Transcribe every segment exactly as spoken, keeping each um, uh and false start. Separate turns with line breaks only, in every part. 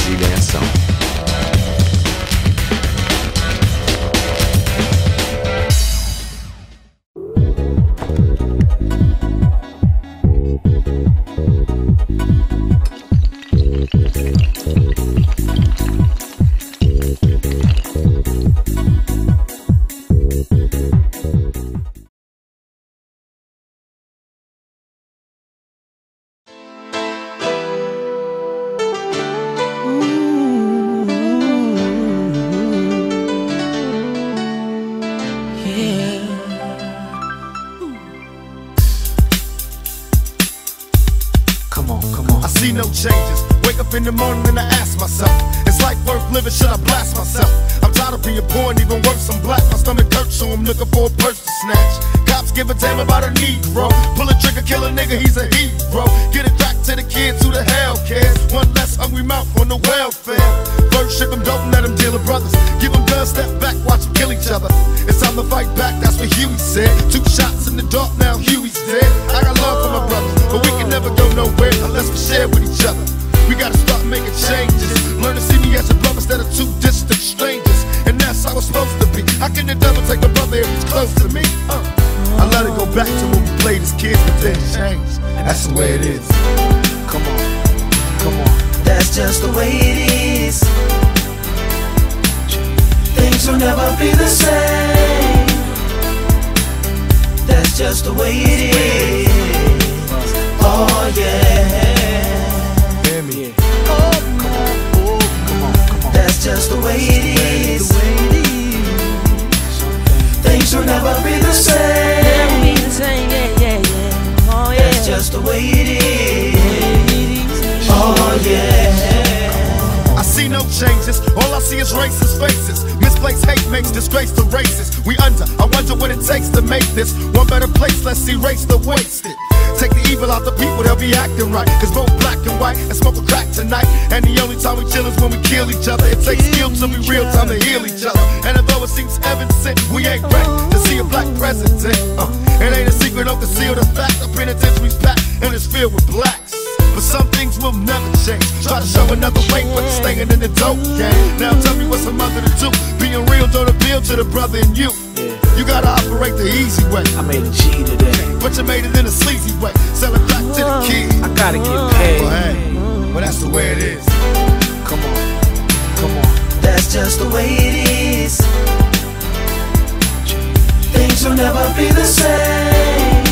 de ganhação.
I see no changes. Wake up in the morning and I ask myself, is life worth living? Should I blast myself? I'm tired of being poor and even worse, I'm black. My stomach hurts, so I'm looking for a purse to snatch. Cops give a damn about a Negro. Pull a trigger, kill a nigga, he's a hero. Get it back to the kids, who the hell cares? One less hungry mouth on the welfare. First ship them, don't let them deal with brothers. Give them guns, step back, watch them kill each other. It's time to fight back, that's what Huey said. Two shots in the dark, now Huey's dead. I got love for my brothers, but we can never go nowhere unless we share with each other. We gotta start making changes. Learn to see me as a brother instead of two distant strangers. And that's how it's supposed to be. How can the devil take a brother if he's close to me? Uh, I let it go back to when we played as kids, but then changed. That's the way it is. Come on, come on.
That's just the way it is. Things will never be the same. That's just the way it is. Oh yeah.
Hear me. Oh, come on, oh, come on, come on.
That's just the way it is. Things will never be the same.
Never be the same, yeah, yeah, yeah. Oh yeah.
That's just the way it is. Oh yeah.
I see no changes, all I see is racist faces. Misplaced hate makes disgrace to races. We under, I wonder what it takes to make this one better place. Let's erase the wasted. Take the evil out the people, they'll be acting right. Cause both black and white and smoke a crack tonight. And the only time we chill is when we kill each other. It takes skill to be real time to heal each other. And although it seems heaven sent, we ain't ready to see a black president. uh, It ain't a secret, don't conceal the fact. The penitentiary's packed and it's filled with blacks. But some things will never change. Try to show another way, but you're staying in the dope game. Now tell me what's a mother to do. Being real don't appeal to the brother in you. You gotta operate the easy way.
I made a G today,
But you made it in a sleazy way. Sell it back to the kids.
I gotta get paid.
Well, hey, well that's the way it is.
Come on, come on.
That's just the way it is. Things will never be the same.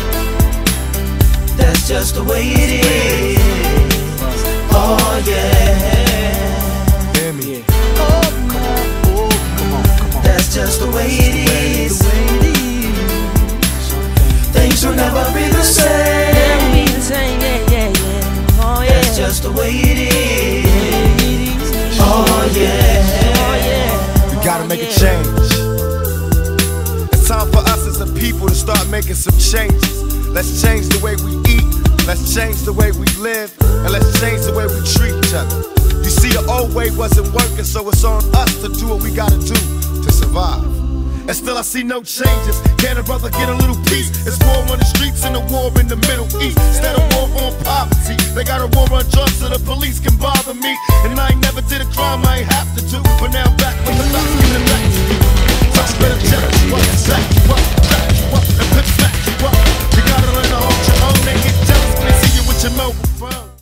That's just the way it is. Oh yeah.
Hear me.
Oh, come on, oh, come on, come on.
That's just the way it is. Things will never be the same.
Never be the same, yeah, yeah, yeah. Oh yeah.
That's just the way it is. Oh yeah.
Oh yeah.
We gotta make a change. It's time for us as a people to start making some changes. Let's change the way we eat, let's change the way we live, and let's change the way we treat each other. You see, the old way wasn't working, so it's on us to do what we gotta do to survive. And still I see no changes. Can a brother get a little peace? It's war on the streets and a war in the Middle East. Instead of war on poverty, they got a war on drugs so the police can bother me. And I ain't never did a crime I ain't have to do, but now I'm back with the thoughts giving it back to you. Touch better check you up, sack you up, back you up, and pimp smack you up. You gotta learn to hold your own and get jealous when they see you with your mobile phone.